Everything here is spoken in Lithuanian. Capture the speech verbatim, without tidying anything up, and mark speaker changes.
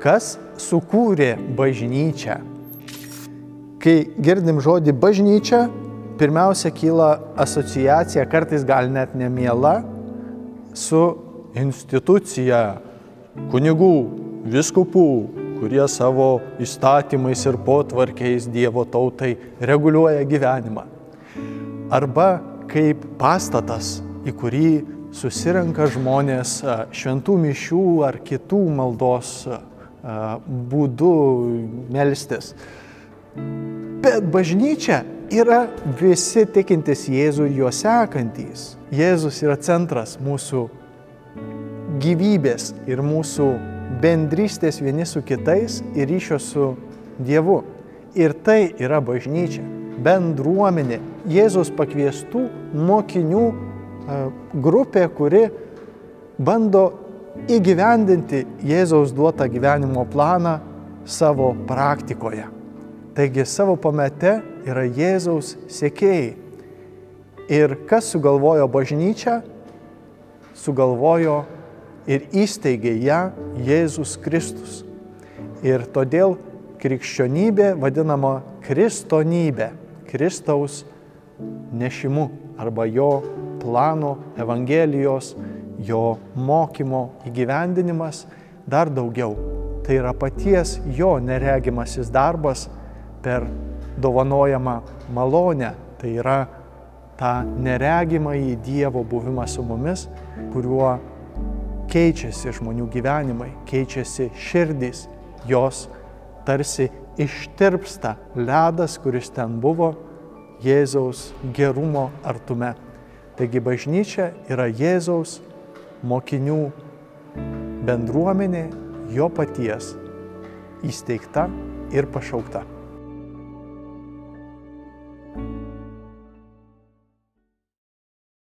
Speaker 1: Kas sukūrė bažnyčią? Kai girdim žodį bažnyčia, pirmiausia kyla asociacija, kartais gal net nemiela, su institucija kunigų, vyskupų, kurie savo įstatymais ir potvarkiais Dievo tautai reguliuoja gyvenimą. Arba kaip pastatas, į kurį susirenka žmonės šventų mišių ar kitų maldos būdų melstis. Bet bažnyčia yra visi tikintys Jėzų ir jo sekantys. Jėzus yra centras mūsų gyvybės ir mūsų bendrystės vieni su kitais ir ryšio su Dievu. Ir tai yra bažnyčia, bendruomenė, Jėzus pakviestų mokinių grupė, kuri bando įgyvendinti Jėzaus duotą gyvenimo planą savo praktikoje. Taigi savo pamete yra Jėzaus sekėjai. Ir kas sugalvojo bažnyčią, sugalvojo ir įsteigė ją Jėzus Kristus. Ir todėl krikščionybė vadinama kristonybė, Kristaus nešimu arba jo plano, evangelijos, jo mokymo įgyvendinimas dar daugiau. Tai yra paties jo neregimasis darbas per dovanojamą malonę. Tai yra tą neregimąjį Dievo buvimą su mumis, kuriuo keičiasi žmonių gyvenimai, keičiasi širdys, jos tarsi ištirpsta ledas, kuris ten buvo Jėzaus gerumo artume. Taigi bažnyčia yra Jėzaus mokinių bendruomenė, jo paties įsteigta ir pašaukta.